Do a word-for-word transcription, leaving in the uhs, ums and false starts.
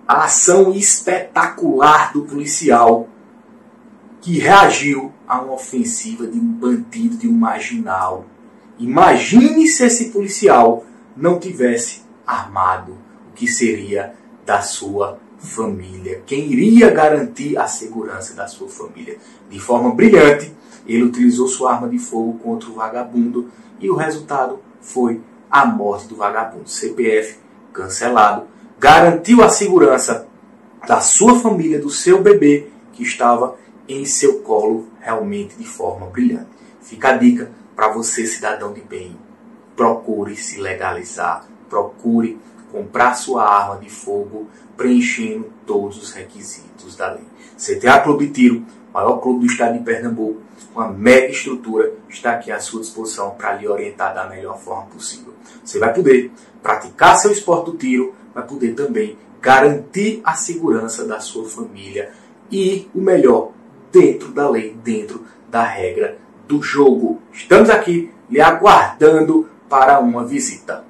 a ação espetacular do policial que reagiu a uma ofensiva de um bandido, de um marginal. Imagine se esse policial não tivesse armado, o que seria da sua família? Quem iria garantir a segurança da sua família? De forma brilhante, ele utilizou sua arma de fogo contra o vagabundo e o resultado foi a morte do vagabundo. C P F cancelado. Garantiu a segurança da sua família, do seu bebê que estava em seu colo, realmente de forma brilhante. Fica a dica para você, cidadão de bem. Procure se legalizar. Procure comprar sua arma de fogo preenchendo todos os requisitos da lei. C T A Clube de Tiro, maior clube do estado de Pernambuco, uma mega estrutura, está aqui à sua disposição para lhe orientar da melhor forma possível. Você vai poder praticar seu esporte do tiro, vai poder também garantir a segurança da sua família e, o melhor, dentro da lei, dentro da regra do jogo. Estamos aqui lhe aguardando para uma visita.